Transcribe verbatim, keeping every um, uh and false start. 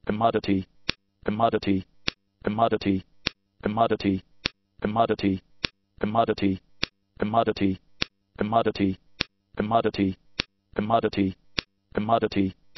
commodity, commodity, commodity, commodity, commodity, commodity, commodity, commodity, commodity, commodity, commodity,